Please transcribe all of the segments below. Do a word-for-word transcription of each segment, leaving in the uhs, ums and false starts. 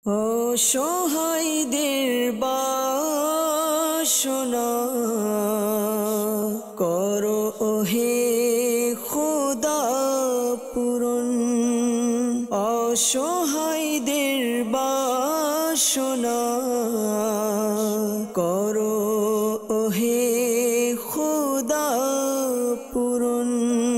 অসহায়দের বাসনা করো ওহে খোদা পূরণ। অসহায়দের বাসনা করো ওহে খোদা পূরণ।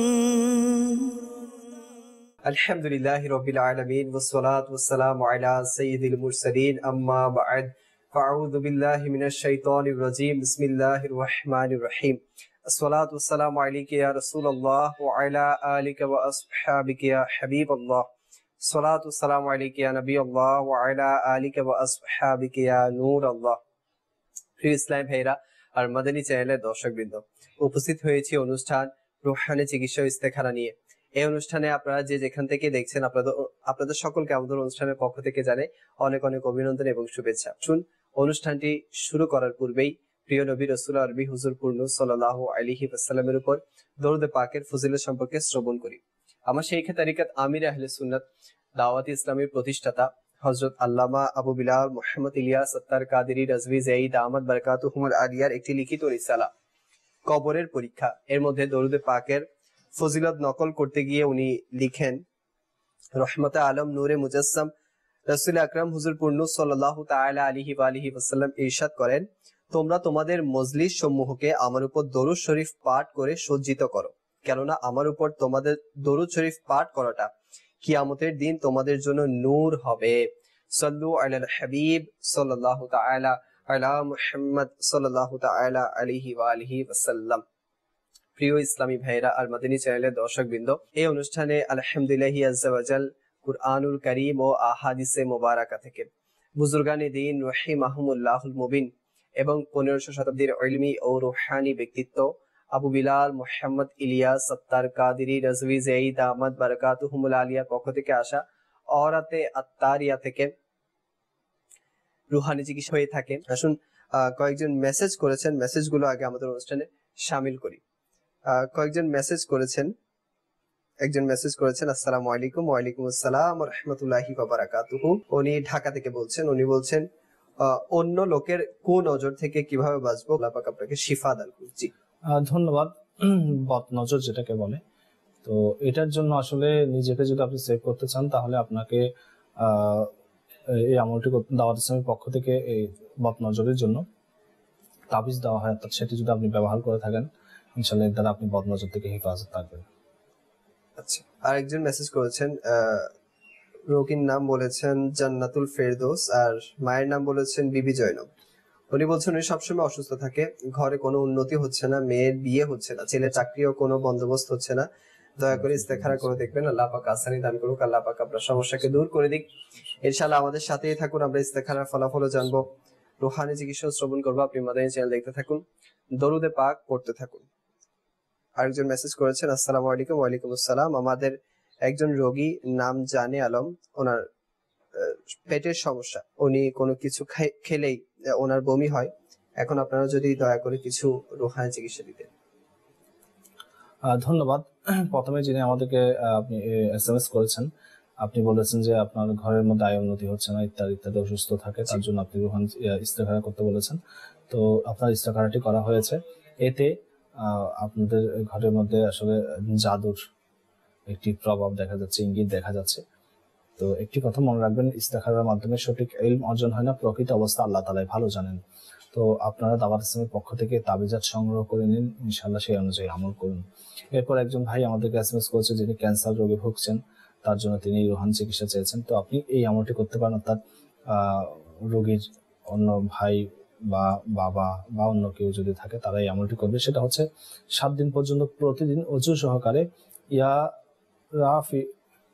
আলহামদুলিল্লাহি রাব্বিল আলামিন ওয়াসসালাতু ওয়াসসালামু আলা সাইয়্যিদিল মুরসালিন আম্মা বা'দ ফাআউযু বিল্লাহি মিনাশ শাইতানির রাজীম বিসমিল্লাহির রহমানির রহিম। আসসালাতু ওয়াসসালামু আলাইকা ইয়া রাসূলুল্লাহ ওয়া আলা আলিকা ওয়া আসহাবিকা ইয়া হাবিবাল্লাহ। আসসালাতু ওয়াসসালামু আলাইকা ইয়া নবিয়াল্লাহ ওয়া আলা আলিকা ওয়া আসহাবিকা ইয়া নূরাল্লাহ। প্রিয় ইসলাম ভাইরা আর মাদানী চ্যানেলের দর্শকবৃন্দ, উপস্থিত হয়েছি অনুষ্ঠান রূহানি চিকিৎসা ইস্তেখারা নিয়ে। এই অনুষ্ঠানে আপনারা যে যেখান থেকে দেখছেন, আপনাদের আপনাদের সকলকে আমাদের অনুষ্ঠানের পক্ষ থেকে জানাই অনেক অনেক অভিনন্দন এবং শুভেচ্ছা। শুন, অনুষ্ঠানটি শুরু করার পূর্বেই প্রিয় নবী রাসূল আরবি হুজুর পূর্ণ সাল্লাল্লাহু আলাইহি ওয়াসাল্লামের উপর দরুদ পাকের ফজিলত সম্পর্কে শ্রবণ করি। আমার শাইখে তরিকত আমির আহলে সুন্নাত দাওয়াত ইসলামের প্রতিষ্ঠাতা হযরত আল্লামা আবু বিলাল মুহাম্মদ ইলিয়াস সত্তার কাদেরী রাজভী যায়েদ আহমদ বারাকাতুহুমুল আলিয়ার একটি লিখিত রিসালা কবরের পরীক্ষা, এর মধ্যে দরুদ পাকের ফজিলত নকল করতে গিয়ে উনি লিখেন, রহমতে আলম নূরে মুজাসসাম রাসূল আকরাম হুজুর পূর্ণ সাল্লাল্লাহু তাআলা আলাইহি ওয়া আলিহি ওয়াসাল্লাম ইরশাদ করেন, তোমরা তোমাদের মজলিস সমূহকে আমার উপর দরুদ শরীফ পাঠ করে সজ্জিত করো, কেননা আমার উপর তোমাদের দরুদ শরীফ পাঠ করাটা কিয়ামতের দিন তোমাদের জন্য নূর হবে। সাল্লু আলাল হাবিব সাল্লাল্লাহু তাআলা আলা মুহাম্মদ সাল্লাল্লাহু তাআলা আলাইহি ওয়া আলিহি ওয়াসাল্লাম। প্রিয় ইসলামী ভাইরা আর মাদানী চ্যানেলের দর্শকবৃন্দ, এই অনুষ্ঠানে আলহামদুলিল্লাহি আজ্জা ওয়া জাল কুরআনুল কারীম ও আহাদিসে মুবারাকা থেকে বুজুর্গানে দ্বীন রাহিমাহুমুল্লাহুল মুবিন এবং পনেরোশো শতাব্দীর ইলমি ও রূহানি ব্যক্তিত্ব আবু বিলাল মুহাম্মদ ইলিয়াস সত্তার কাদেরী রাজভী যায়েদ আহমদ বারাকাতুহুমুল আলিয়ার পক্ষ থেকে আসা অরাতে আত্তারিয়া থেকে রূহানি চিকিৎসা হয়ে থাকে। আসুন কয়েকজন মেসেজ করেছেন, মেসেজগুলো আগে আমাদের অনুষ্ঠানে শামিল করি। কয়েকজন মেসেজ করেছেন। একজন মেসেজ করেছেন, আসসালামু আলাইকুম। ওয়া আলাইকুম আসসালাম ওয়া রাহমাতুল্লাহি ওয়া বারাকাতুহু। উনি ঢাকা থেকে বলছেন। উনি বলছেন, অন্য লোকের কুনজর থেকে কিভাবে বাঁচবো, আল্লাহ পাক আপনাকে শিফা দান করুন। জি ধন্যবাদ। বদ নজর যেটাকে বলে, তো এটার জন্য আসলে নিজেকে যদি আপনি সেভ করতে চান তাহলে আপনাকে আহ এই আমলটি দাওয়াত ইসলামের পক্ষ থেকে এই বদ নজরের জন্য তাবিজ দেওয়া হয়, অর্থাৎ সেটি যদি আপনি ব্যবহার করে থাকেন ইনশাআল্লাহ এর দ্বারা আপনি বদ নজর থেকে হেফাজত থাকবেন। আচ্ছা, আরেকজন মেসেজ করেছেন, রোগীর নাম বলেছেন জান্নাতুল ফেরদৌস আর মায়ের নাম বলেছেন বিবি জয়নব। উনি বলছেন উনি সবসময় অসুস্থ থাকে, ঘরে কোনো উন্নতি হচ্ছে না, মেয়ের বিয়ে হচ্ছে না, ছেলের চাকরিও কোনো বন্দোবস্ত হচ্ছে না। দয়া করে ইস্তেখারা করে দেখবেন, আল্লাহ পাক আসানি দান করুক, আল্লাহ পাক আপনার সমস্যাকে দূর করে দিক। ইনশাআল্লাহ আমাদের সাথেই থাকুন, আমরা ইস্তেখারার ফলাফলও জানবো, রূহানি চিকিৎসা শ্রবণ করবো। আপনি মাদানী চ্যানেল দেখতে থাকুন, দরুদে পাক পড়তে থাকুন। আরেকজন মেসেজ করেছেন, আসসালামু আলাইকুম। ওয়া আলাইকুম আসসালাম। আমাদের একজন রোগী নাম জানে আলম, ওনার পেটের সমস্যা, উনি কোনো কিছু খেলেই ওনার বমি হয়। এখন আপনারা যদি দয়া করে কিছু রূহানি চিকিৎসা দিতেন। ধন্যবাদ। প্রথমে যিনি আমাদেরকে আপনি এসএমএস করেছেন, আপনি বলেছেন যে আপনার ঘরের মধ্যে আয় উন্নতি হচ্ছে না, ইত্যাদি ইত্যাদি অসুস্থ থাকে, তার জন্য আপনি রূহানি ইস্তেখারা করতে বলেছেন। তো আপনার ইস্তেখারাটি করা হয়েছে। এতে আপনাদের ঘরের মধ্যে আসলে জাদুর একটি প্রভাব দেখা যাচ্ছে, ইঙ্গিত দেখা যাচ্ছে। তো একটি কথা মনে রাখবেন, ইস্তেখারার মাধ্যমে সঠিক ইলম অর্জন হয় না, প্রকৃত অবস্থা আল্লাহ তাআলাই ভালো জানেন। তো আপনারা দাওয়াত ইসলামের পক্ষ থেকে তাবিজাত সংগ্রহ করে নিন, ইনশাআল্লাহ সেই অনুযায়ী আমল করুন। এরপর একজন ভাই আমাদেরকে এসএমএস করেছে, যিনি ক্যান্সার রোগে ভুগছেন, তার জন্য তিনি রূহানি চিকিৎসা চেয়েছেন। তো আপনি এই আমলটি করতে পারেন, অর্থাৎ আহ রোগীর অন্য ভাই বা বাবা বা অন্য কেউ যদি থাকে তারা এই আমলটি করবে। সেটা হচ্ছে সাত দিন পর্যন্ত প্রতিদিন অজু সহকারে ইয়া রাফি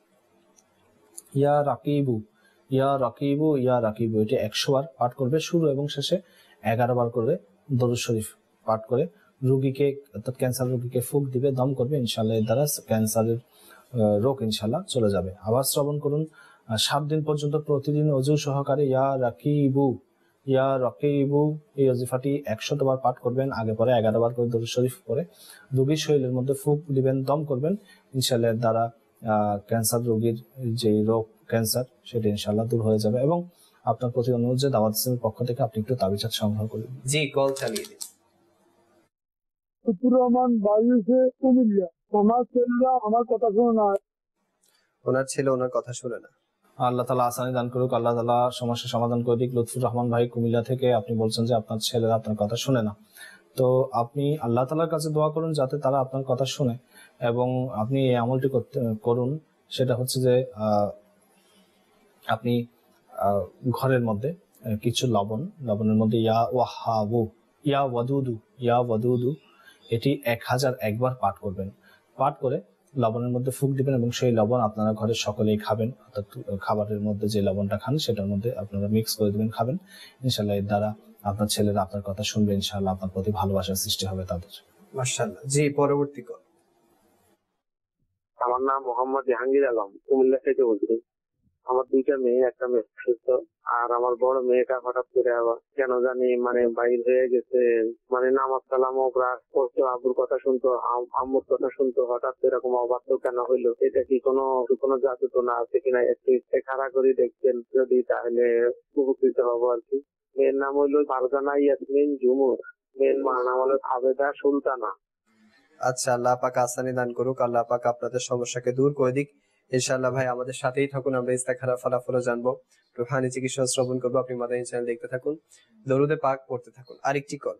ইয়া রাকিবু ইয়া রাকিবু ইয়া রাকিবু এটি একশো বার পাঠ করবে, শুরু এবং শেষে এগারো বার করে দরুদ শরীফ পাঠ করে রোগীকে, অর্থাৎ ক্যান্সার রোগীকে ফুক দিবে, দম করবে, ইনশাআল্লাহ এর দ্বারা ক্যান্সারের রোগ ইনশাআল্লাহ চলে যাবে। আবার শ্রবণ করুন, সাত দিন পর্যন্ত প্রতিদিন অজু সহকারে ইয়া রাকিবু ইয়া রাকিবু এই ওজিফাটি একশত বার পাঠ করবেন, আগে পরে এগারো বার করে দরুদ শরীফ পড়ে রোগীর শরীরের মধ্যে ফুক দিবেন, দম করবেন, ইনশাআল্লাহ এর দ্বারা ক্যান্সার রোগীর যে রোগ ক্যান্সার সেটা ইনশাআল্লাহ দূর হয়ে যাবে। এবং আপনার প্রতি অনুরোধ যে দাওয়াত ইসলামের পক্ষ থেকে আপনি একটু তাবিজ সংগ্রহ করুন। জি, কল চালিয়ে দিন। লুৎফুর রহমান বায়ুসে কুমিল্লা। আমার ছেলেরা আমার কথা শুনে না। ওনার ছেলে ওনার কথা শুনে না। আল্লাহ তাআলা আসানি দান করুক, আল্লাহ তাআলা সমস্যার সমাধান করে দিক। লুৎফুর রহমান ভাই কুমিল্লা থেকে আপনি বলছেন যে আপনার ছেলেরা আপনার কথা শুনে না, তো আপনি আল্লাহ তাআলার কাছে দোয়া করুন যাতে তারা আপনার কথা শুনে, এবং আপনি এই আমলটি করতে করুন। সেটা হচ্ছে যে আহ আপনি আহ ঘরের মধ্যে আহ, কিছু লবণ, লবণের মধ্যে ইয়া ওয়াহাবু, ইয়া ওয়াদুদু, ইয়া ওয়াদুদু, এটি এক হাজার একবার পাঠ করবেন। পাঠ করে লবণের মধ্যে ফুঁক দিবেন এবং সেই লবণ আপনারা ঘরের সকলেই খাবেন, অর্থাৎ খাবারের মধ্যে যে লবণটা খান সেটার মধ্যে আপনারা মিক্স করে দিবেন, খাবেন। ইনশাল্লাহ এর দ্বারা আপনার ছেলেরা আপনার কথা শুনবে, ইনশাল্লাহ আপনার প্রতি ভালোবাসার সৃষ্টি হবে তাদের। মাশাআল্লাহ। জি, পরবর্তী কল। আমার নাম মোহাম্মদ জাহাঙ্গীর আলম, কুমিল্লা থেকে বলছি। আমার দুইটা মেয়ে, একটা মেয়ে সুস্থ, আর আমার বড় মেয়েটা হঠাৎ করে আবার কেন জানি মানে বাইর হয়ে গেছে, মানে নামাজ কালামও প্রায় করতো, আব্বুর কথা শুনতো, আম- আম্মুর কথা শুনতো, হঠাৎ এরকম অবাধ্য কেন হইলো? এটা কি কোনো কোনো জাদু তো না আছে কিনা, একটু ইস্তেখারা করে দেখবেন যদি, তাহলে উপকৃত হবো আর কি। মেয়ের নাম হইলো ফারজানা ইয়াসমিন ঝুমুর, মেয়ের মার নাম হলো আবেদা সুলতানা। আচ্ছা, আল্লাহ পাক আসানি দান করুক, আল্লাহ পাক আপনাদের সমস্যাকে দূর করে দিক। ইনশাআল্লাহ ভাই আমাদের সাথেই থাকুন, আমরা ইস্তেখারা ফলাফলও জানবো, রুহানি চিকিৎসা শ্রবণ করবো। আপনি মাদানী চ্যানেল দেখতে থাকুন, দরুদে পাক পড়তে থাকুন। আরেকটি কল।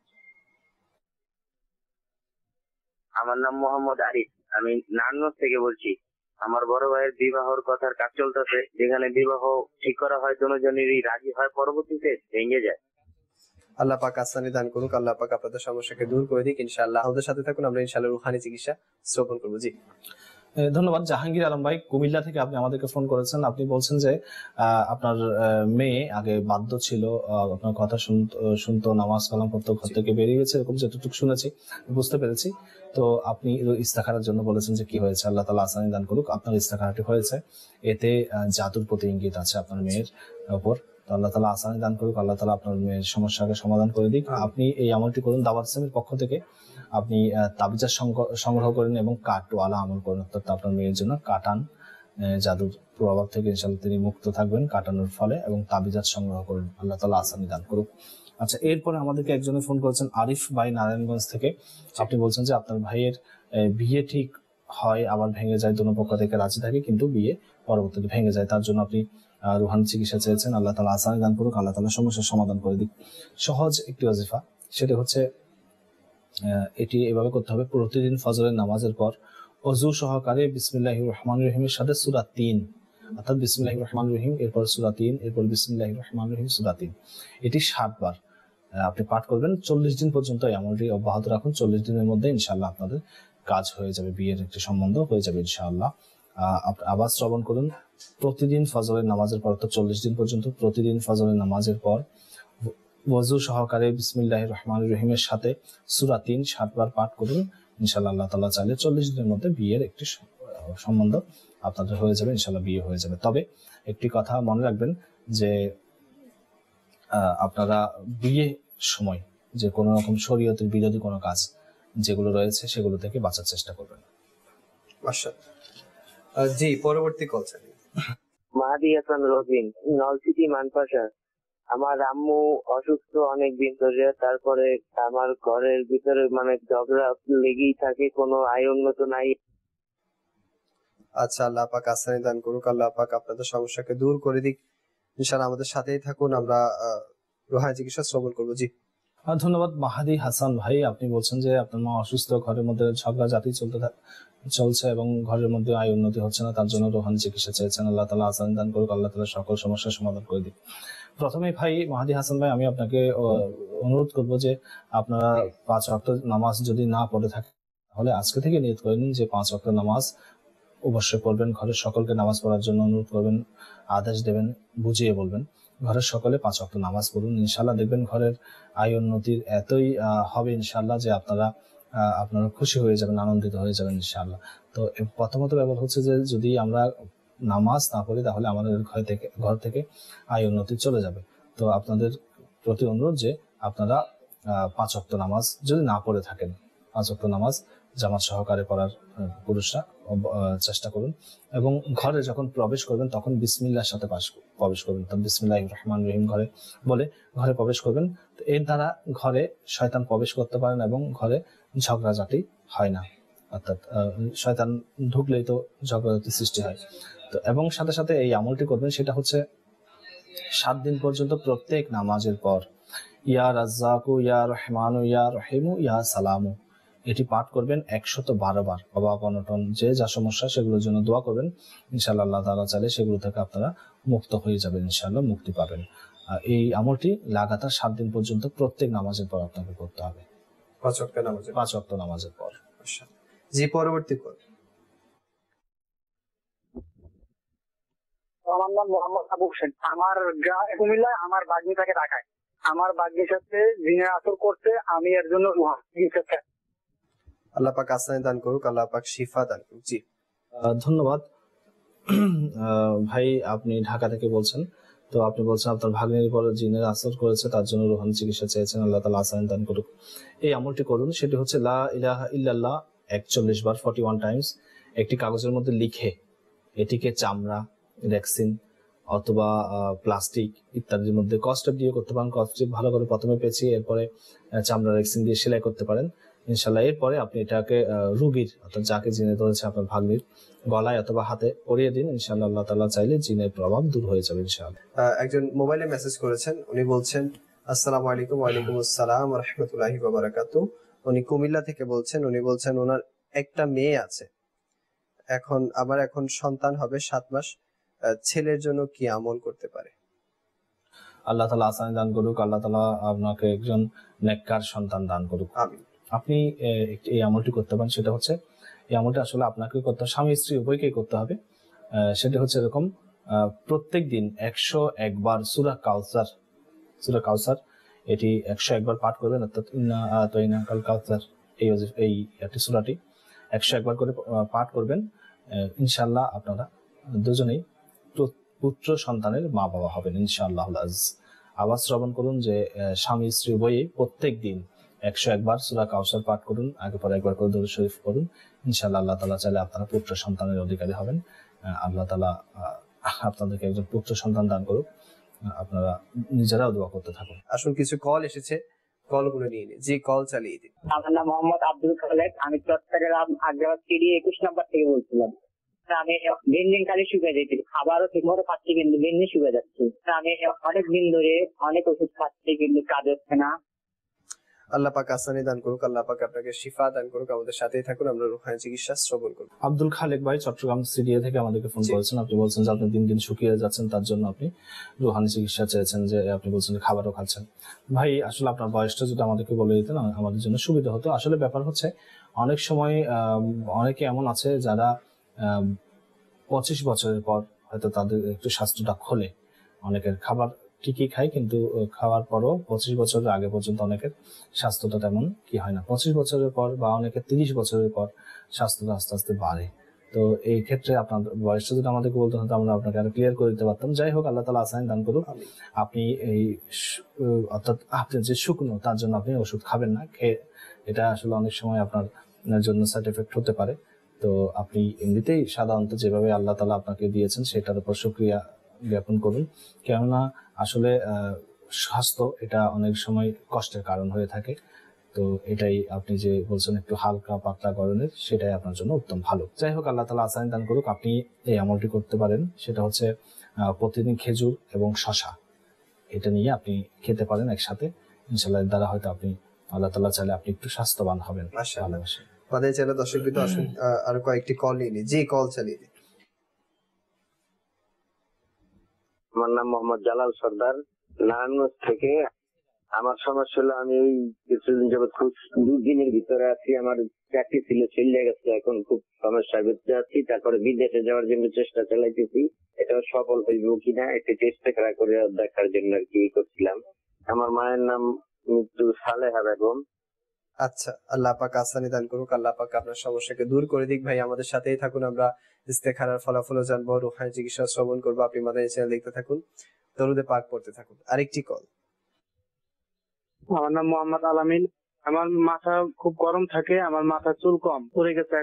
আমার নাম মোহাম্মদ আরিফ, আমি নারায়ণগঞ্জ থেকে বলছি। আমার বড় ভাইয়ের বিবাহর কথার কাজ চলতেছে, যেখানে বিবাহ ঠিক করা হয় দুজনেরই রাজি হয়, পরবর্তীতে ভেঙে যায়। আল্লাহ পাক আসানি দান করুক, আল্লাহ পাক আপনাদের সমস্যাকে দূর করে দিক। ইনশাআল্লাহ আমাদের সাথে থাকুন, আমরা ইনশাআল্লাহ রুহানি চিকিৎসা শ্রবণ করবো। জি, এ, ধন্যবাদ জাহাঙ্গীর আলম ভাই কুমিল্লা থেকে আপনি আমাদেরকে ফোন করেছেন। আপনি বলছেন যে আহ, আপনার আহ, মেয়ে আগে বাধ্য ছিল, আহ, আপনার কথা শুনতো, শুনতো, নামাজ কালাম পড়তো, ঘর থেকে বেরিয়ে গেছে, এরকম যতটুকু শুনেছি, বুঝতে পেরেছি। তো আপনি ইস্তেখারার জন্য বলেছেন যে কি হয়েছে, আল্লাহ তাআলা আসানি দান করুক। আপনার ইস্তেখারাটি হয়েছে, এতে আহ, জাদুর প্রতি ইঙ্গিত আছে আপনার মেয়ের উপর। তো আল্লাহ তাআলা আসানি দান করুক, আল্লাহ তাআলা আপনার মেয়ের সমস্যাকে সমাধান করে দিক। আপনি এই আমলটি করুন, দাওয়াত ইসলামের পক্ষ থেকে আপনি তাবিজা সংগ্রহ করেন এবং কাটওয়ালা আমল করেন, অর্থাৎ আপনার মেয়ের জন্য কাটান, আহ, জাদুর প্রভাব থেকে ইনশাআল্লাহ তিনি মুক্ত থাকবেন কাটানোর ফলে, এবং তাবিজাত সংগ্রহ করুন। আল্লাহ তাআলা আসানি দান করুক। আচ্ছা, এরপরে আমাদেরকে একজনে ফোন করেছেন আরিফ ভাই নারায়ণগঞ্জ থেকে। আপনি বলছেন যে আপনার ভাইয়ের আহ, বিয়ে ঠিক হয় আবার ভেঙে যায়, দুনো পক্ষ থেকে রাজি থাকে কিন্তু বিয়ে পরবর্তীতে ভেঙে যায়, তার জন্য আপনি আহ রুহানি চিকিৎসা চেয়েছেন। আল্লাহ তাআলা আসানি দান করুক, আল্লাহ তাআলা সমস্যার সমাধান করে দিক। সহজ একটি ওয়াজিফা, সেটা হচ্ছে আহ, এটি এভাবে করতে হবে। প্রতিদিন ফজরের নামাজের পর অজু সহকারে বিসমিল্লাহির রহমানির রহিমের সাথে সূরা তিন, অর্থাৎ বিসমিল্লাহির রহমানির রহিম, এরপর সূরা তিন, এরপর বিসমিল্লাহির রহমানির রহিম, সূরা তিন, এটি ষাট বার আপনি পাঠ করবেন। চল্লিশ দিন পর্যন্ত এই আমলটি অব্যাহত রাখুন। চল্লিশ দিনের মধ্যে ইনশাআল্লাহ আপনাদের কাজ হয়ে যাবে, বিয়ের একটি সম্বন্ধ হয়ে যাবে ইনশাআল্লাহ। আহ আবার শ্রবণ করুন, প্রতিদিন ফজরের নামাজের পর, তো চল্লিশ দিন পর্যন্ত প্রতিদিন ফজরের নামাজের পর ওযু সহকারে বিসমিল্লাহির রহমানির রহিমের সাথে সূরা তিন ষাট বার পাঠ করুন। ইনশাআল্লাহ আল্লাহ তাআলা চাইলে চল্লিশ দিনের মধ্যে বিয়ের একটি সম্বন্ধ আপনাদের হয়ে যাবে, ইনশাআল্লাহ বিয়ে হয়ে যাবে। তবে একটি কথা মনে রাখবেন যে আহ আপনারা বিয়ে সময় যে কোনো রকম শরীয়তের বিরোধী কোনো কাজ যেগুলো রয়েছে সেগুলো থেকে বাঁচার চেষ্টা করবেন। মাশাআল্লাহ। জি, পরবর্তী কল চাই। মাহাদি হাসান রবিন, নলছিটি মানপাশা। আমার আম্মু অসুস্থ অনেক দিন ধরে, তারপরে আমার ঘরের ভিতরে মানে ঝগড়া লেগেই থাকে, কোনো আয় উন্নত নাই। আচ্ছা, আল্লাহ পাক আসানি দান করুক, আল্লাহ পাক আপনাদের সমস্যাকে দূর করে দিক। ইনশাআল্লাহ আমাদের সাথেই থাকুন, আমরা রুহানি চিকিৎসা শ্রবণ করবো। জি, ধন্যবাদ মাহাদি হাসান ভাই। আপনি বলছেন যে আপনার মা অসুস্থ, ঘরের মধ্যে ঝগড়া জাতি চলতে চলছে এবং ঘরের মধ্যে আয় উন্নতি হচ্ছে না, তার জন্য রুহানি চিকিৎসা চেয়েছেন। আল্লাহ তাআলা আসানি দান করুক, আল্লাহ তাআলা সকল সমস্যার সমাধান করে দিক। প্রথমে ভাই মাহাদি হাসান ভাই, আমি আপনাকে অনুরোধ করব যে আপনারা পাঁচ ওয়াক্ত নামাজ যদি না পড়ে থাকেন তাহলে আজকে থেকে নিয়ত করে নিন যে পাঁচ ওয়াক্ত নামাজ অবশ্যই পড়বেন। ঘরের সকলকে নামাজ পড়ার জন্য অনুরোধ করবেন, আদেশ দেবেন, বুঝিয়ে বলবেন ঘরের সকলে পাঁচ ওয়াক্ত নামাজ পড়ুন। ইনশাআল্লাহ দেখবেন ঘরের আয় উন্নতির এতই হবে ইনশাআল্লাহ যে আপনারা আপনারা খুশি হয়ে যাবেন, আনন্দিত হয়ে যাবেন ইনশাআল্লাহ। তো প্রথমত ব্যাপার হচ্ছে যে যদি আমরা নামাজ না পড়ি তাহলে আমাদের ঘর থেকে ঘর থেকে আয় উন্নতি চলে যাবে। তো আপনাদের প্রতি অনুরোধ যে আপনারা আহ পাঁচ ওয়াক্ত নামাজ যদি না পড়ে থাকেন, পাঁচ ওয়াক্ত নামাজ জামাত সহকারে পড়ার আহ, পুরুষরা অব- আহ, চেষ্টা করুন। এবং ঘরে যখন প্রবেশ করবেন তখন বিসমিল্লাহর সাথে পাশ প্রবেশ করবেন। তখন বিসমিল্লাহির রহমানির রহিম ঘরে বলে ঘরে প্রবেশ করবেন। তো এর দ্বারা ঘরে শয়তান প্রবেশ করতে পারেন এবং ঘরে ঝগড়াঝাটি হয় না, অর্থাৎ আহ, শয়তান ঢুকলেই তো ঝগড়াঝাটি সৃষ্টি হয়। তো এবং সাথে সাথে এই আমলটি করবেন, সেটা হচ্ছে সাত দিন পর্যন্ত প্রত্যেক নামাজের পর ইয়া রাজ্জাকু ইয়া রহমানু ইয়া রহিমু ইয়া সালামু এটি পাঠ করবেন একশত বারো বার। অভাব অনটন যে যা সমস্যা সেগুলোর জন্য দোয়া করবেন, ইনশাআল্লাহ আল্লাহ তাআলা চাইলে সেগুলো থেকে আপনারা মুক্ত হয়ে যাবেন, ইনশাআল্লাহ মুক্তি পাবেন। আর এই আমলটি লাগাতার সাত দিন পর্যন্ত প্রত্যেক নামাজের পর আপনাকে করতে হবে, পাঁচ ওয়াক্ত নামাজে। পাঁচ ওয়াক্ত নামাজের পর। মাশাআল্লাহ। জি, পরবর্তী কল। আমার নাম মোহাম্মদ আবু হোসেন। আমার গ্রা- কুমিল্লায় আমার বাগ্নি থাকে ঢাকায়। আমার বাগ্নির সাথে জিনের আসর করতে, আমি এর জন্য চিকিৎসা চাই। আল্লাহ পাক আসানি দান করুক, আল্লাহ পাক শিফা দান করুক। জি আহ, ধন্যবাদ। আহ, ভাই আপনি ঢাকা থেকে বলছেন, তো আপনি বলছেন আপনার ভাগ্নের উপর জিনের আসর করেছে, তার জন্য রোহানি চিকিৎসা চেয়েছেন, আল্লাহ তাআলা আসানি দান করুক। এই আমলটি করুন, সেটি হচ্ছে লা ইলাহা ইল্লাল্লাহ একচল্লিশ বার ফর্টি ওয়ান টাইমস একটি কাগজের মধ্যে লিখে এটিকে চামড়া, রেক্সিন অথবা প্লাস্টিক ইত্যাদির মধ্যে কস্টেপ দিয়ে করতে পারেন। কস্টেপ ভালো করে প্রথমে পেঁচিয়ে এরপরে আহ, চামড়া রেক্সিন দিয়ে সেলাই করতে পারেন ইনশাল্লাহ। এরপরে আপনি এটাকে আহ, রুগীর অর্থাৎ যাকে জিনে ধরেছে আপনার ভাগ্নির গলায় অথবা হাতে পরিয়ে দিন, ইনশাল্লাহ আল্লাহ তাআলা চাইলে জিনের প্রভাব দূর হয়ে যাবে ইনশাআল্লাহ। আহ, একজন মোবাইলে মেসেজ করেছেন, উনি বলছেন আসসালামু আলাইকুম। ওয়ালাইকুম আসসালাম ওয়া রাহমাতুল্লাহি ওয়া বারাকাতুহু। উনি কুমিল্লা থেকে বলছেন। উনি বলছেন ওনার একটা মেয়ে আছে, এখন আবার এখন সন্তান হবে সাত মাস। আহ, ছেলের জন্য কি আমল করতে পারে? আল্লাহ তাআলা আসানি দান করুক, আল্লাহ তাআলা আপনাকে একজন নেককার সন্তান দান করুক। আমিন। আপনি আহ, একটি- এই আমলটি করতে পারেন, সেটা হচ্ছে এই আমলটা আসলে আপনাকে করতে হবে, স্বামী স্ত্রী উভয়কেই করতে হবে। আহ, সেটা হচ্ছে এরকম, প্রত্যেক দিন একশো একবার সূরা কাউসার সূরা কাউসার এটি একশো একবার পাঠ করবেন, অর্থাৎ ইন্না আতাইনা কাল কাউসার এই ওজি- এই একটি সূরাটি একশো একবার করে আহ, পাঠ করবেন। আহ, ইনশাআল্লাহ আপনারা দুজনেই প্র- পুত্র সন্তানের মা বাবা হবেন ইনশাআল্লাহ। আওয়াজ শ্রবণ করুন যে আহ, স্বামী স্ত্রী উভয়ই প্রত্যেক দিন একশো একবার সূরা কাউসার পাঠ করুন, আগে পরে একবার করে দরুদ শরীফ করুন, ইনশাআল্লাহ আল্লাহ তাআলা চাইলে আপনারা পুত্র সন্তানের অধিকারী হবেন। আহ, আল্লাহ তাআলা আহ, আপনাদেরকে একজন পুত্র সন্তান দান করুক। আহ, আপনারা নিজেরাও দোয়া করতে থাকুন। আসুন কিছু কল এসেছে, কলগুলো নিয়ে নিই। জি, কল চালিয়ে দিন। আমার নাম মোহাম্মদ আব্দুল খালেক। আমি চট্টগ্রাম আগ্রাবাদ সিডি একুশ নাম্বার থেকে বলছিলাম। আমি দিন দিন খালি শুকিয়ে যাচ্ছি, খাবারও ঠিক মতো খাচ্ছি কিন্তু দিন দিন শুকিয়ে যাচ্ছি। আমি অনেক দিন ধরে অনেক ওষুধ খাচ্ছি কিন্তু কাজ হচ্ছে না। আল্লাহ পাক আসানি দান করুক, আল্লাহ পাক আপনাকে শিফা দান করুক। আমাদের সাথেই থাকুন, আমরা রুহানি চিকিৎসা শ্রবণ করব। আব্দুল খালেক ভাই চট্টগ্রাম সিডিএ থেকে আমাদেরকে ফোন জি। করেছেন। আপনি বলছেন যে আপনি দিন দিন শুকিয়ে যাচ্ছেন, তার জন্য আপনি রুহানি চিকিৎসা চেয়েছেন, যে আপনি বলছেন যে খাবারও খাচ্ছেন। ভাই আসলে আপনার বয়সটা যদি আমাদেরকে বলে দিতেন আমাদের জন্য সুবিধা হতো। আসলে ব্যাপার হচ্ছে অনেক সময় আহ, অনেকে এমন আছে যারা আহ, পঁচিশ বছরের পর হয়তো তাদের একটু স্বাস্থ্যটা খোলে, অনেকের খাবার ঠিকই খায় কিন্তু আহ, খাওয়ার পরও পঁচিশ বছরের আগে পর্যন্ত অনেকের স্বাস্থ্যটা তেমন কি হয় না। পঁচিশ বছরের পর বা অনেকের তিরিশ বছরের পর স্বাস্থ্যটা আস্তে আস্তে বাড়ে। তো এই ক্ষেত্রে আপনার বয়সটা যদি আমাদেরকে বলতে হতো আমরা আপনাকে আরো ক্লিয়ার করে দিতে পারতাম। যাই হোক, আল্লাহ তাআলা আসানি দান করুক। আমিন। আপনি এই শু- অর্থাৎ আপনার যে শুকনো তার জন্য আপনি ওষুধ খাবেন না, খেয়ে এটা আসলে অনেক সময় আপনার জন্য সাইড এফেক্ট হতে পারে। তো আপনি এমনিতেই সাধারণত যেভাবে আল্লাহ তাআলা আপনাকে দিয়েছেন সেটার উপর শুকরিয়া জ্ঞাপন করুন, কেননা আসলে আহ, স্বাস্থ্য এটা অনেক সময় কষ্টের কারণ হয়ে থাকে। তো এটাই আপনি যে বলছেন একটু হালকা পাতলা গরনের, সেটাই আপনার জন্য উত্তম ভালো। যাই হোক, আল্লাহ তাআলা আসানি দান করুক। আপনি এই আমলটি করতে পারেন, সেটা হচ্ছে আহ, প্রতিদিন খেজুর এবং শশা এটা নিয়ে আপনি খেতে পারেন একসাথে, ইনশাআল্লাহ এর দ্বারা হয়তো আপনি আল্লাহ তাআলা চাইলে আপনি একটু স্বাস্থ্যবান হবেন। মাশাআল্লাহ। ভালোবাসা। আমাদের চ্যানেল দর্শক বিন্দু, আসুন আহ, আরো কয়েকটি কল নিয়ে নিই। জি, কল চালিয়ে দিন। আমার নাম মোহাম্মদ জালাল সর্দার, নারায়ণগঞ্জ থেকে। আমার সমস্যা হলো আমি এই কিছুদিন যাবৎ খুব দুদিনের ভিতরে আছি। আমার চাকরি ছিল চলে গেছে, এখন খুব সমস্যার ভিতরে আছি। তারপরে বিদেশে যাওয়ার জন্য চেষ্টা চালাইতেছি, এটাও সফল হইব কিনা একটু চেষ্টা করা করে দেখার জন্য আর কি করছিলাম। আমার মায়ের নাম মৃত্যু সালেহা বেগম। আচ্ছা, আল্লাহ পাক আসানি দান করুক, আল্লাহ পাক আপনার সমস্যাকে দূর করে দিক। ভাই আমাদের সাথেই থাকুন, আমরা ইস্তেখারার ফলাফলও জানবো, রুহানি চিকিৎসা শ্রবণ করবো। আপনি মাদানী চ্যানেল দেখতে থাকুন, দরুদে পাক পড়তে থাকুন। আরেকটি কল। আমার নাম মোহাম্মদ আলামিন। আমার মাথা খুব গরম থাকে, আমার মাথা চুল কম পড়ে গেছে।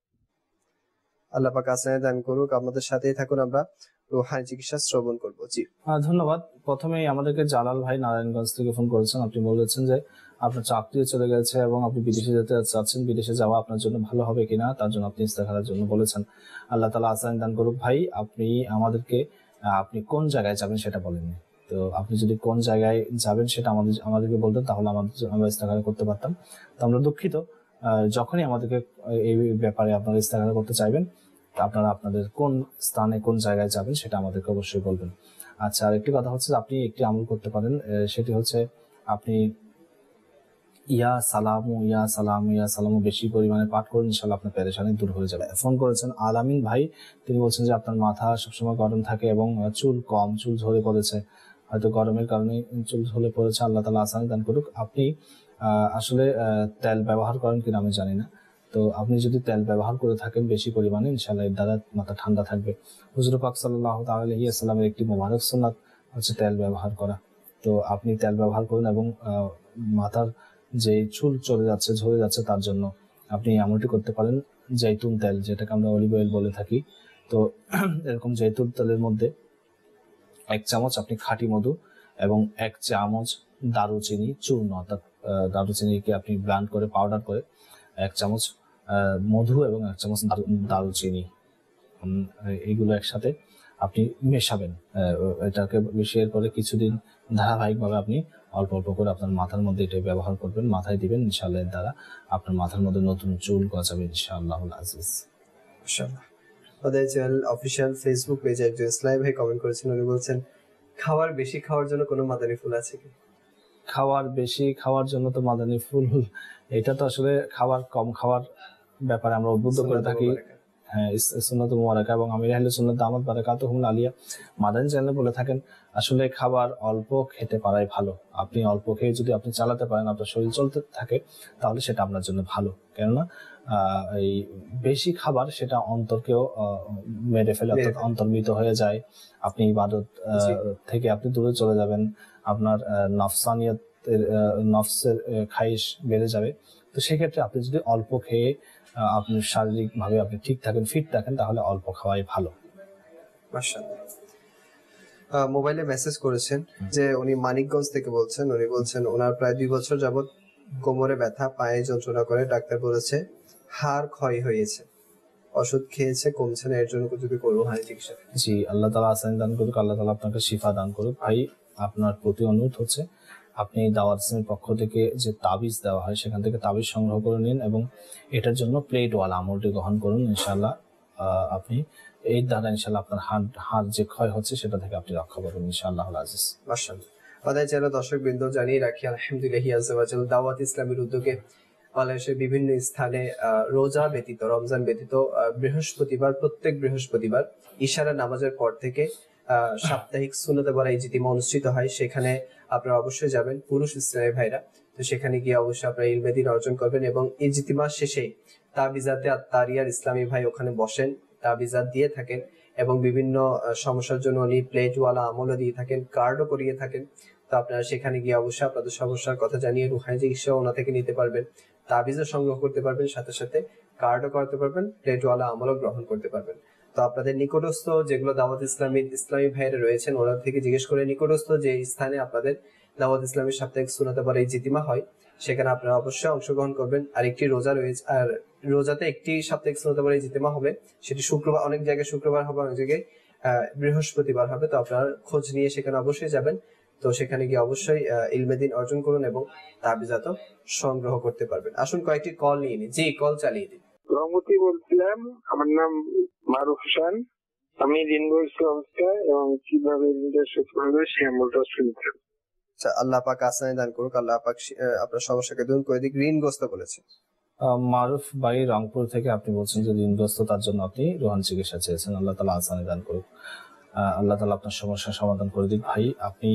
আল্লাহ পাক আসানে দান করুক। আমাদের সাথেই থাকুন, আমরা রুহানি চিকিৎসা শ্রবণ করবো। জি আহ, ধন্যবাদ। প্রথমেই আমাদেরকে জালাল ভাই নারায়ণগঞ্জ থেকে ফোন করেছেন। আপনি বলেছেন যে আপনার চাকরিও চলে গেছে এবং আপনি বিদেশে যেতে চাচ্ছেন, বিদেশে যাওয়া আপনার জন্য ভালো হবে কিনা তার জন্য আপনি ইস্তেখারার জন্য বলেছেন। আল্লাহ তাআলা আসান দান করুক। ভাই আপনি আমাদেরকে আহ, আপনি কোন জায়গায় যাবেন সেটা বলেননি, তো আপনি যদি কোন জায়গায় যাবেন সেটা আমাদের আমাদেরকে বলতেন তাহলে আমাদের আমরা ইস্তেখারা করতে পারতাম। তো আমরা দুঃখিত, আহ, যখনই আমাদেরকে এই ব্যাপারে আপনারা ইস্তেখারা করতে চাইবেন আপনারা আপনাদের কোন স্থানে কোন জায়গায় যাবেন সেটা আমাদেরকে অবশ্যই বলবেন। আচ্ছা, আর একটি কথা হচ্ছে আপনি একটি আমল করতে পারেন, সেটি হচ্ছে আপনি ইয়া সালামু ইয়া সালামু ইয়া সালামু বেশি পরিমাণে পাঠ করুন, ইনশাআল্লাহ আপনার পেরেশানি দূর হয়ে যাবে। ফোন করেছেন আলামিন ভাই, তিনি বলছেন যে আপনার মাথা সবসময় গরম থাকে এবং চুল কম, চুল ঝরে পড়েছে, হয়তো গরমের কারণে চুল ঝরে পড়েছে। আল্লাহ তাআলা আসানি দান করুক। আপনি আহ আসলে তেল ব্যবহার করেন কিনা আমি জানি না, তো আপনি যদি তেল ব্যবহার করে থাকেন বেশি পরিমাণে ইনশাআল্লাহ এর দ্বারা মাথা ঠান্ডা থাকবে। হুজুর পাক সাল্লাল্লাহু তাআলা আলাইহি ওয়াসাল্লামের একটি মোবারক সুন্নাত হচ্ছে তেল ব্যবহার করা। তো আপনি তেল ব্যবহার করুন এবং মাথার যে চুল চলে যাচ্ছে ঝরে যাচ্ছে তার জন্য আপনি এমনটি করতে পারেন, জৈতুন তেল যেটাকে আমরা অলিভ অয়েল বলে থাকি, তো এরকম জৈতুন তেলের মধ্যে এক চামচ আপনি খাঁটি মধু এবং এক চামচ দারুচিনি চূর্ণ, অর্থাৎ দারুচিনিকে আপনি ব্লেন্ড করে পাউডার করে এক চামচ মধু এবং এক চামচ দারুচিনি এইগুলো একসাথে আপনি মেশাবেন। এটাকে মিশিয়ে পরে কিছুদিন ধারাবাহিকভাবে আপনি অল্প অল্প করে আপনার মাথার মধ্যে এটা ব্যবহার করবেন, মাথায় দিবেন, ইনশাআল্লাহ এর দ্বারা আপনার মাথার মধ্যে নতুন চুল গজাবে ইনশাআল্লাহুল আজিজ। ইনশাআল্লাহ। আমাদের চ্যানেল অফিসিয়াল ফেসবুক পেজে একজন ইসলাম ভাই কমেন্ট করেছেন, উনি বলছেন খাবার বেশি খাওয়ার জন্য কোনো মাদানী ফুল আছে কি? খাওয়ার বেশি খাওয়ার জন্য তো মাদানী ফুল, এটা তো আসলে খাবার কম খাওয়ার ব্যাপারে আমরা উদ্বুদ্ধ করে থাকি। হ্যাঁ, সুন্নাত মুবারাকা এবং আমির আহলে সুন্নাত দামাত বারাকাতুহুম আলিয়া মাদানী চ্যানেলে বলে থাকেন আসলে খাবার অল্প খেতে পারাই ভালো। আপনি অল্প খেয়ে যদি আপনি চালাতে পারেন, আপনার শরীর চলতে থাকে, তাহলে সেটা আপনার জন্য ভালো। কেননা আহ এই বেশি খাবার সেটা অন্তরকেও মেরে ফেলে, অর্থাৎ অন্তর্মিত হয়ে যায়। আপনি ইবাদত থেকে আপনি দূরে চলে যাবেন, আপনার নফসানিয়তের নফসের খাইশ বেড়ে যাবে। তো সেক্ষেত্রে আপনি যদি অল্প খেয়ে আপনি শারীরিক ভাবে আপনি ঠিক থাকেন, ফিট থাকেন, তাহলে অল্প খাওয়াই ভালো। মাশাআল্লাহ। মোবাইলে মেসেজ করেছেন যে উনি মানিকগঞ্জ থেকে বলছেন, উনি বলছেন ওনার প্রায় দুই বছর যাবত কোমরে ব্যথা, পায়ে যন্ত্রণা করে, ডাক্তার বলেছে হাড় ক্ষয় হয়েছে, ওষুধ খেয়েছে কমছে না, এর জন্য যদি করবো হাড় চিকিৎসা। জি, আল্লাহ তাআলা আসান দান করুক, আল্লাহ তাআলা আপনাকে শিফা দান করুক। ভাই আপনার প্রতি অনুরোধ হচ্ছে আপনি দাওয়াত ইসলামের পক্ষ থেকে যে তাবিজ দেওয়া হয় সেখান থেকে তাবিজ সংগ্রহ করে নিন এবং এটার জন্য প্লেটওয়ালা আমলটি গ্রহণ করুন। ইনশাআল্লাহ আপনি এই দ্বারা ইনশাআল্লাহ আপনার হাড় হাড় যে ক্ষয় হচ্ছে সেটা থেকে আপনি রক্ষা পাবেন ইনশাআল্লাহুল আজিজ। মাশাআল্লাহ। আমাদের চ্যানেল দর্শক বৃন্দ জানিয়ে রাখি আলহামদুলিল্লাহ আযজা ওয়া জাল দাওয়াত ইসলামের উদ্যোগে বাংলাদেশের বিভিন্ন স্থানে রোজা ব্যতীত, রমজান ব্যতীত বৃহস্পতিবার, প্রত্যেক বৃহস্পতিবার ইশারা নামাজের পর থেকে আহ সাপ্তাহিক সুন্নাতে বলা ইজতিমা অনুষ্ঠিত হয়। সেখানে আপনারা অবশ্যই যাবেন, পুরুষ ইসলামী ভাইরা। তো সেখানে গিয়ে অবশ্যই আপনারা ইলমে দ্বীন অর্জন করবেন এবং ইজতিমা শেষে তাবিজাতে আত্তারিয়ার ইসলামী ভাই ওখানে বসেন, তাবিজাত দিয়ে থাকেন এবং বিভিন্ন সমস্যার জন্য উনি প্লেটওয়ালা আমলও দিয়ে থাকেন, কার্ডও করিয়ে থাকেন। তো আপনারা সেখানে গিয়ে অবশ্যই আপনাদের সমস্যার কথা জানিয়ে রুহানি চিকিৎসা ওনা থেকে নিতে পারবেন, তাবিজও সংগ্রহ করতে পারবেন, সাথে সাথে কার্ডও করতে পারবেন, প্লেটওয়ালা আমলও গ্রহণ করতে পারবেন। তো আপনাদের নিকটস্থ যেগুলো দাওয়াত ইসলামীর ইসলামী ভাইরা রয়েছেন ওনার থেকে জিজ্ঞেস করে নিকটস্থ যে স্থানে আপনাদের দাওয়াত ইসলামীর সাপ্তাহিক সুন্নাতে বলা ইজতিমা হয় সেখানে আপনারা অবশ্যই অংশগ্রহণ করবেন। আর একটি রোজা রয়েছে, আর রোজাতে একটি সাপ্তাহিক সুন্নাতে বলা ইজতিমা হবে, সেটি শুক্রবার, অনেক জায়গায় শুক্রবার হবে, অনেক জায়গায় আহ বৃহস্পতিবার হবে। তো আপনারা খোঁজ নিয়ে সেখানে অবশ্যই যাবেন। তো সেখানে গিয়ে অবশ্যই ইলমে দ্বীন অর্জন করুন এবং তাবিজাত সংগ্রহ করতে পারবেন। আসুন কয়েকটি কল নিয়ে নিন। জি, কল চালিয়ে দিন। রহমতি বলছিলাম, আমার নাম মারুফ হোসেন, আমি ঋণগ্রস্ত অবস্থায় এবং কিভাবে ঋণটা শোধ করবে সে আমলটা শুনছি। আচ্ছা, আল্লাহ পাক আসানি দান করুক, আল্লাহ পাক আপনার সমস্যাকে দূর করে দিক। ঋণগ্রস্ত বলেছে মারুফ ভাই রংপুর থেকে, আপনি বলছেন যে ঋণগ্রস্ত, তার জন্য আপনি রোহান চিকিৎসা চেয়েছেন। আল্লাহ তাআলা আসানি দান করুক, আল্লাহ তাআলা আপনার সমস্যার সমাধান করে দিক। ভাই আপনি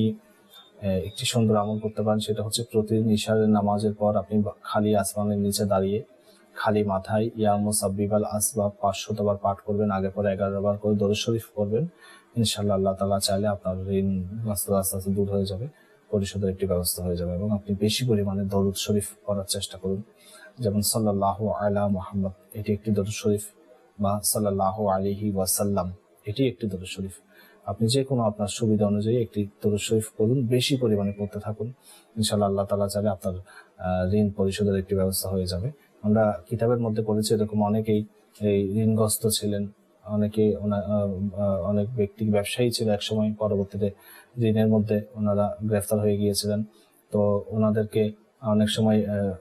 একটি সুন্দর আমল করতে পারেন, সেটা হচ্ছে প্রতিদিন ইশারের নামাজের পর আপনি খালি আসমানের নিচে দাঁড়িয়ে খালি মাথায় ইয়া মুসাব্বিবাল আসবাব পাঁচশতবার পাঠ করবেন, আগে পরে এগারো বার করে দরুদ শরীফ পড়বেন। ইনশাআল্লাহ আল্লাহ তাআলা চাইলে আপনার ঋণ আস্তে আস্তে দূর হয়ে যাবে। পরিশোধের একটি ব্যবস্থা হয়ে যাবে। এবং আপনি বেশি পরিমাণে দরুদ শরীফ পড়ার চেষ্টা করুন, যেমন সাল্লাল্লাহু আলা মুহাম্মদ এটি একটি দরুদ শরীফ, বা সাল্লাল্লাহু আলাইহি ওয়াসাল্লাম এটি একটি দরুদ শরীফ। আপনি যে কোনো আপনার সুবিধা অনুযায়ী একটি দরুদ শরীফ পড়ুন, বেশি পরিমাণে পড়তে থাকুন। ইনশাআল্লাহ আল্লাহ তাআলা চাইলে আপনার ঋণ পরিশোধের একটি ব্যবস্থা হয়ে যাবে। আমরা কিতাবের মধ্যে পড়েছি এরকম অনেকেই এই ঋণগ্রস্ত ছিলেন, অনেকে অনেক ব্যক্তি ব্যবসায়ী ছিল একসময়, পরবর্তীতে ঋণের মধ্যে ওনারা গ্রেফতার হয়ে গিয়েছিলেন। তো ওনাদেরকে অনেক সময়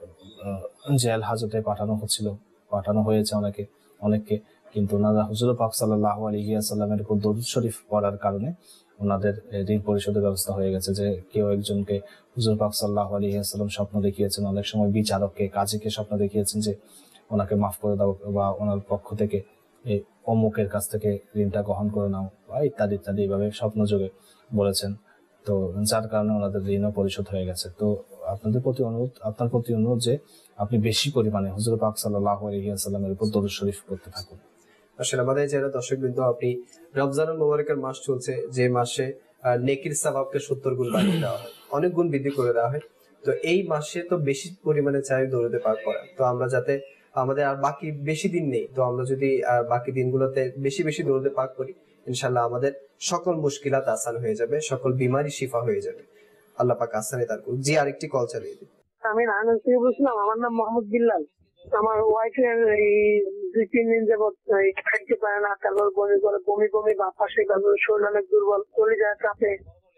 জেল হাজতে পাঠানো হচ্ছিল, পাঠানো হয়েছে অনেকে অনেককে কিন্তু ওনারা হুজুর পাক সাল্লাল্লাহু আলাইহি ওয়াসাল্লামের উপর দরুদ শরীফ পড়ার কারণে ওনাদের ঋণ পরিশোধের ব্যবস্থা হয়ে গেছে। যে কেউ একজনকে হুজুর পাক সাল্লাল্লাহু আলাইহি ওয়াসাল্লাম স্বপ্ন দেখিয়েছেন, অনেক সময় বিচারককে কাজীকে স্বপ্ন দেখিয়েছেন যে ওনাকে মাফ করে দাও, বা ওনার পক্ষ থেকে এই অমুকের কাছ থেকে ঋণটা গ্রহণ করে নাও, বা ইত্যাদি ইত্যাদি এইভাবে স্বপ্নযোগে বলেছেন। তো যার কারণে ওনাদের ঋণও পরিশোধ হয়ে গেছে। তো আপনাদের প্রতি অনুরোধ আপনার প্রতি অনুরোধ যে আপনি বেশি পরিমাণে হুজুর পাক সাল্লাল্লাহু আলাইহি ওয়াসাল্লামের উপর দরুদ শরীফ পড়তে থাকুন। আসলে আমাদের যারা দর্শকবৃন্দ, আপনি রমজানুল মুবারকের মাস চলছে, যে মাসে নেকির সওয়াবকে সত্তর গুণ বাড়িয়ে দেওয়া হয়, অনেক গুণ বৃদ্ধি করে দেওয়া হয়। তো এই মাসে তো বেশি পরিমাণে চাই দরুদে পাক পড়া। তো আমরা যাতে আমাদের আর বাকি বেশি দিন নেই, তো আমরা যদি আর বাকি দিনগুলোতে বেশি বেশি দরুদে পাক করি, ইনশাআল্লাহ আমাদের সকল মুশকিলাত আসান হয়ে যাবে, সকল বিমারি শিফা হয়ে যাবে। আল্লাহ পাক আসানে তার করুন। জি, আরেকটি কল চালিয়ে দিন। আমি নারায়ণ থেকে বলছিলাম। আমার নাম মোহাম্মদ বিল্লাল। আমার ওয়াইফের এই দুই তিন দিন যাবৎ খাইতে পারে না, তারপর বমি করে, বমি বমি বা পাশে তারপর শরীর অনেক দুর্বল, চলে যায় চাপে।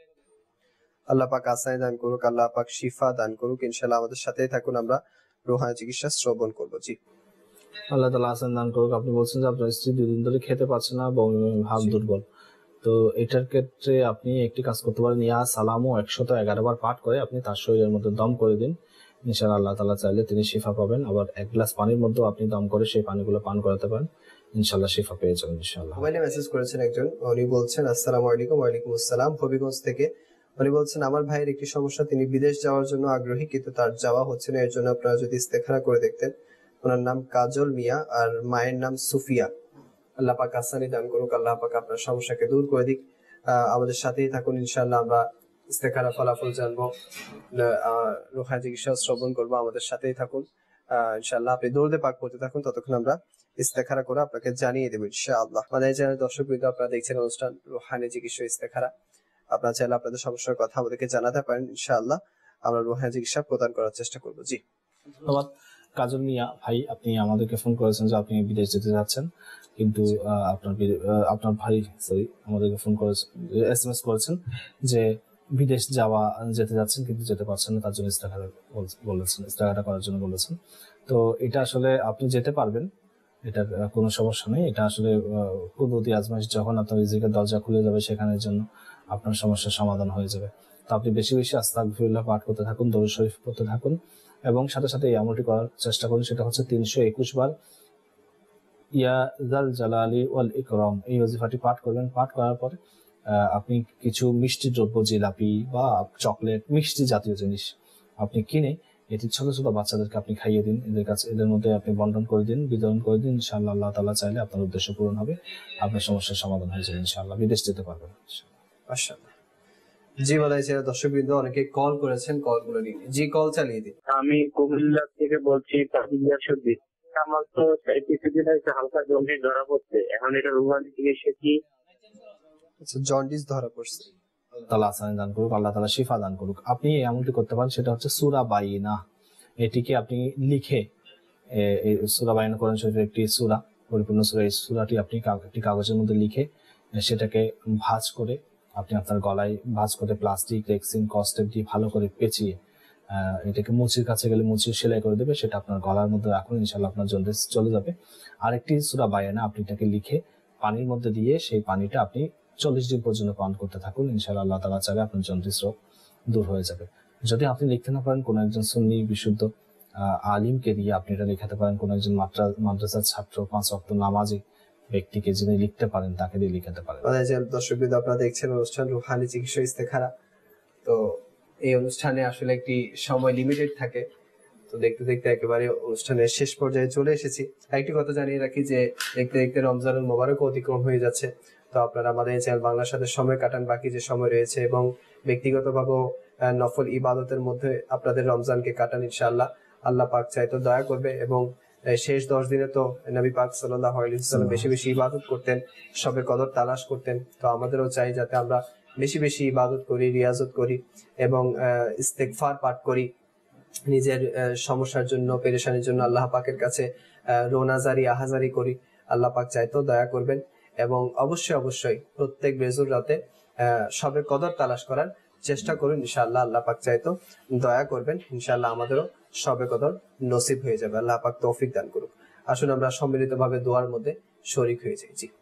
আল্লাহ পাক আসানে দান করুক, আল্লাহ পাক শিফা দান করুক। ইনশাআল্লাহ আমাদের সাথেই থাকুন, আমরা রুহানি চিকিৎসা শ্রবণ করবো। জি, আল্লাহ তাআলা আসান দান করুক। আপনি বলছেন যে আপনার স্ত্রী দুদিন ধরে খেতে পারছে না, বমি বমি ভাব, দুর্বল। তো এটার ক্ষেত্রে আপনি একটি কাজ করতে পারেন, ইয়া সালামু একশত এগারো বার পাঠ করে আপনি তার শরীরের মধ্যে দম করে দিন। ইনশাআল্লাহ আল্লাহ তাআলা চাইলে তিনি শিফা পাবেন। আবার এক গ্লাস পানির মধ্যেও আপনি দম করে সেই পানিগুলো পান করাতে পারেন, ইনশাআল্লাহ শিফা পেয়ে যাবেন ইনশাআল্লাহ। মোবাইলে মেসেজ করেছেন একজন, উনি বলছেন আসসালামু আলাইকুম। ওয়ালাইকুম আসসালাম, হবিগঞ্জ থেকে। উনি বলছেন আমার ভাইয়ের একটি সমস্যা, তিনি বিদেশ যাওয়ার জন্য আগ্রহী কিন্তু তার যাওয়া হচ্ছে না, এর জন্য আপনারা যদি ইস্তেখারা করে দেখতেন। ওনার নাম কাজল মিয়া আর মায়ের নাম সুফিয়া। আল্লাহ পাক আসানি দান করুক, আল্লাহ পাক আপনার সমস্যাকে দূর করে দিক। আহ আমাদের সাথেই থাকুন, ইনশাআল্লাহ আমরা ইস্তেখারা ফলাফল জানবো, রুহানি চিকিৎসা শ্রবণ করবো। আমাদের সাথেই থাকুন আহ ইনশাআল্লাহ। আপনি দৌড়ে পাক করতে থাকুন, ততক্ষণ আমরা ইস্তেখারা করে আপনাকে জানিয়ে দেবো ইনশাআল্লাহ। আমাদের চ্যানেল দর্শক বৃন্দ, আপনারা দেখছেন অনুষ্ঠান রুহানি চিকিৎসা ইস্তেখারা। আপনারা চাইলে আপনাদের সমস্যার কথা আমাদেরকে জানাতে পারেন, ইনশাআল্লাহ আমরা রুহানি চিকিৎসা প্রদান করার চেষ্টা করবো। জি, ধন্যবাদ কাজল মিয়া ভাই, আপনি আমাদেরকে ফোন করেছেন যে আপনি বিদেশ যেতে যাচ্ছেন, কিন্তু আপনার আপনার ভাই সরি আমাদেরকে ফোন করেছেন, এস এম এস করেছেন যে বিদেশ যাওয়া যেতে যাচ্ছেন কিন্তু যেতে পারছেন না, তার জন্য ইস্তেখারা বলেছেন, ইস্তেখারা করার জন্য বলেছেন। তো এটা আসলে আপনি যেতে পারবেন, এটার কোনো সমস্যা নেই। এটা আসলে কুদরতি আজমাইশ, যখন আপনার রিজিকের দরজা খুলে যাবে সেখানের জন্য আপনার সমস্যার সমাধান হয়ে যাবে। তো আপনি বেশি বেশি আস্তাগফিরুল্লাহ পাঠ করতে থাকুন, দরুদ শরীফ পড়তে থাকুন, এবং সাথে সাথে এই আমলটি করার চেষ্টা করুন। সেটা হচ্ছে তিনশো একুশ বার ইয়া জাল জালালি ওয়াল ইকরাম, এই ওজিফাটি পাঠ করবেন। পাঠ করার পরে আপনি কিছু মিষ্টি দ্রব্য, জিলাপি বা চকলেট, মিষ্টি জাতীয় জিনিস আপনি কিনে এটি ছোট ছোট বাচ্চাদেরকে আপনি খাইয়ে দিন, এদের কাছে এদের মধ্যে আপনি বন্টন করে দিন, বিতরণ করে দিন। ইনশাআল্লাহ আল্লাহ তাআলা চাইলে আপনার উদ্দেশ্য পূরণ হবে, আপনার সমস্যার সমাধান হয়ে যাবে ইনশাআল্লাহ, বিদেশ যেতে পারবেন মাশাআল্লাহ। জি, বলাইছে দর্শকবৃন্দ, অনেকে কল করেছেন, কলগুলো নিন। জি, কল চালিয়ে দিন। আমি কুমিল্লা থেকে বলছি, তাহিয়া সুদ্দিন। আমার তো কিছুদিন হয়েছে হালকা জন্ডিস ধরা পড়ছে, এখন এটা রুহানি চিকিৎসা কি? আচ্ছা, জন্ডিস ধরা পড়ছে, তাআলা আসানি দান করুক, আল্লাহ তাআলা শিফা দান করুক। আপনি এই আমলটি করতে পারেন, সেটা হচ্ছে সূরা বাইনা। এটিকে আপনি লিখে, এই সূরা বাইনা কোরআন শরীফের একটি সূরা, পরিপূর্ণ সূরা, এই সূরাটি আপনি একটি কাগজের মধ্যে লিখে সেটাকে ভাঁজ করে আপনি আপনার গলায় ভাঁজ করে প্লাস্টিক, রেক্সিন, কস্টেপ দিয়ে ভালো করে পেঁচিয়ে এটাকে মুচির কাছে গেলে মুচি সেলাই করে দেবে, সেটা আপনার গলার মধ্যে রাখুন, ইনশাআল্লাহ আপনার জন্ডিস চলে যাবে। আরেকটি সূরা বাইনা আপনি এটাকে লিখে পানির মধ্যে দিয়ে সেই পানিটা আপনি চল্লিশ দিন পর্যন্ত পান করতে থাকুন, ইনশাআল্লাহ আল্লাহ তাআলা চাইলে আপনার জন্ডিস রোগ দূর হয়ে যাবে। যদি আপনি লিখতে না পারেন, কোনো একজন সুন্নি বিশুদ্ধ আলিমকে দিয়ে আপনি এটা লিখাতে পারেন, কোনো একজন মাদ্রাসার ছাত্র, পাঁচ ওয়াক্ত নামাজি ব্যক্তিকে যিনি লিখতে পারেন তাকে দিয়ে লিখাতে পারেন। দর্শকবৃন্দ, আপনারা দেখছেন অনুষ্ঠান রুহানি চিকিৎসা ইস্তেখারা। তো এই অনুষ্ঠানে আসলে একটি সময় লিমিটেড থাকে, তো দেখতে দেখতে একেবারে অনুষ্ঠানের শেষ পর্যায়ে চলে এসেছি। একটি কথা জানিয়ে রাখি যে দেখতে দেখতে রমজানুল মোবারক অতিক্রম হয়ে যাচ্ছে। তো আপনারা আমাদের চ্যানেল বাংলার সাথে সময় কাটান, বাকি যে সময় রয়েছে, এবং ব্যক্তিগতভাবেও আহ, নফল ইবাদতের মধ্যে আপনাদের রমজানকে কাটান ইনশাআল্লাহ। আল্লাহ পাক চাইতো দয়া করবে এবং এই শেষ দশ দিনে তো নবী পাক সাল্লাল্লাহু আলাইহি ওয়াসাল্লাম বেশি বেশি ইবাদত করতেন, সবে কদর তালাশ করতেন। তো আমাদেরও চাই যাতে আমরা বেশি বেশি ইবাদত করি, রিয়াজত করি এবং আহ, ইস্তেগফার পাঠ করি, নিজের আহ, সমস্যার জন্য, পেরেশানির জন্য আল্লাহ পাকের কাছে আহ, রোনাজারি আহাজারি করি। আল্লাহ পাক চাইতো দয়া করবেন এবং অবশ্যই অবশ্যই প্রত্যেক বেজুর রাতে আহ সবে কদর তালাশ করার চেষ্টা করুন ইনশাআল্লাহ। আল্লাহ পাক চাইতো দয়া করবেন, ইনশাআল্লাহ আমাদেরও সবে কদর নসিব হয়ে যাবে। আল্লাহ পাক তৌফিক দান করুক। আসুন আমরা সম্মিলিতভাবে দোয়ার মধ্যে শরীক হয়ে যাই। জি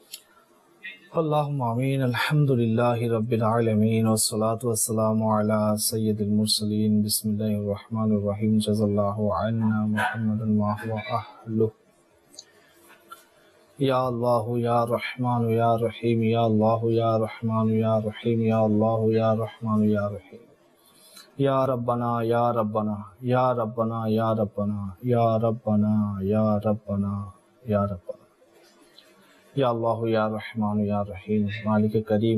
اللهم آمين. الحمد لله رب العالمين والصلاة والسلام على سيد المرسلين. بسم الله الرحمن الرحيم. جزا الله عنا محمدا ما هو أهله. يا الله يا رحمن يا رحيم يا الله يا رحمن يا رحيم يا الله يا رحمن يا رحيم يا ربنا يا ربنا يا ربنا يا ربنا يا ربنا يا ربنا يا ربنا ইয়া আল্লাহ ইয়া রহমান ইয়া রহিম মালিক করিম।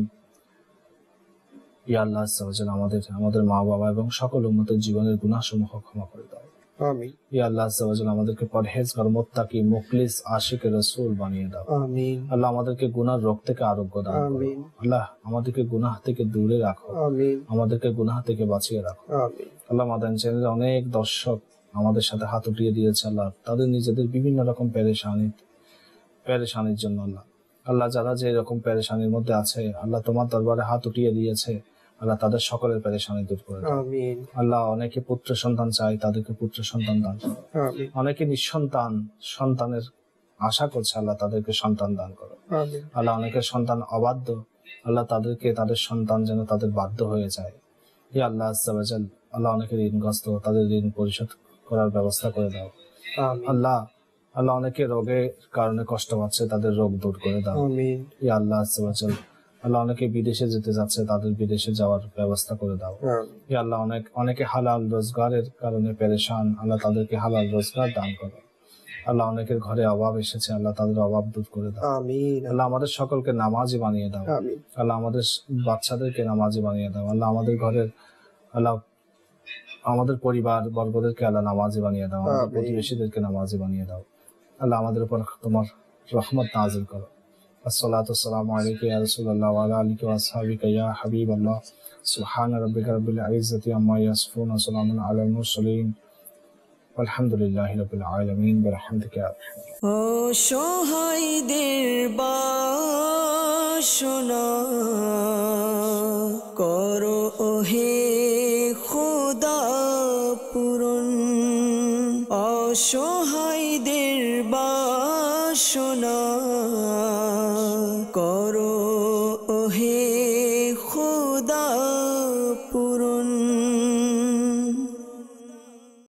ইয়া আল্লাহ আজ্জা ওয়া জাল আমাদের আমাদের মা বাবা এবং সকল উম্মতের জীবনের গুনাহসমূহ ক্ষমা করে দাও। আমিন। ইয়া আল্লাহ আজ্জা ওয়া জাল আমাদেরকে পরহেজগার, মুত্তাকি, মুখলিস, আশিক রাসূল বানিয়ে দাও। আমিন। আল্লাহ আমাদেরকে গুনার রোগ থেকে আরোগ্য দাও। আমিন। আল্লাহ আমাদেরকে গুনাহ থেকে দূরে রাখো। আমিন। আমাদেরকে গুনাহ থেকে বাঁচিয়ে রাখো। আমিন। আল্লাহ মাদান চ্যানেলে অনেক দর্শক আমাদের সাথে হাত উঠিয়ে দিয়েছে আল্লাহ, তাদের নিজেদের বিভিন্ন রকম পেরেশানি পেরেশানির জন্য আল্লাহ আল্লাহ যারা যে এরকম পেরেশানির মধ্যে আছে আল্লাহ তোমার দরবারে হাত উঠিয়ে দিয়েছে আল্লাহ, তাদের সকলের পেরেশানি দূর করে দাও। আমিন। আল্লাহ অনেকে পুত্র সন্তান চায়, তাদেরকে পুত্র সন্তান দান করো। আমিন। অনেকে নিঃসন্তান, সন্তানের আশা করছে আল্লাহ, তাদেরকে সন্তান দান করো। আমিন। আল্লাহ অনেকের সন্তান অবাধ্য, আল্লাহ তাদেরকে তাদের সন্তান যেন তাদের বাধ্য হয়ে যায়। ইয়া আল্লাহ আজ্জা ওয়া জাল আল্লাহ অনেকে ঋণগ্রস্ত, তাদের ঋণ পরিশোধ করার ব্যবস্থা করে দাও। আমিন। আল্লাহ আল্লাহ অনেকে রোগের কারণে কষ্ট পাচ্ছে, তাদের রোগ দূর করে দাও। আমিন। ইয়া আল্লাহ আজ্জা ওয়া জাল আল্লাহ অনেকে বিদেশে যেতে যাচ্ছে, তাদের বিদেশে যাওয়ার ব্যবস্থা করে দাও। আমিন। ইয়া আল্লাহ অনেক অনেকে হালাল রোজগারের কারণে পেরেশান, আল্লাহ তাদেরকে হালাল রোজগার দান করো। আল্লাহ অনেকের ঘরে অভাব এসেছে, আল্লাহ তাদের অভাব দূর করে দাও। আমিন। আল্লাহ আমাদের সকলকে নামাজি বানিয়ে দাও। আমিন। আল্লাহ আমাদের বাচ্চাদেরকে নামাজি বানিয়ে দাও। আল্লাহ আমাদের ঘরের আল্লাহ আমাদের পরিবার বর্গদেরকে আল্লাহ নামাজি বানিয়ে দাও। আমাদের আমিন। প্রতিবেশীদেরকে নামাজি বানিয়ে দাও। আল্লাহ আমাদের উপর তোমার রহমত নাযিল করো। আসসালাতু ওয়াসসালামু আলাইকা ইয়া রাসূলুল্লাহ ওয়া আলা আলিকা ওয়া আসহাবিকা ইয়া হাবিবাল্লাহ। সুবহানা রাব্বিকা রাব্বিল ইজ্জাতি আম্মা ইয়াসিফুন ওয়া সালামুন আলাল মুরসালিন আলহামদুলিল্লাহি রাব্বিল আলামিন বিরহমাতিকা। ও সহায়দের বাসনা করো ওহে খোদা পূরণ, অসহায়দের বাসনা করো ওহে খোদা পূরণ।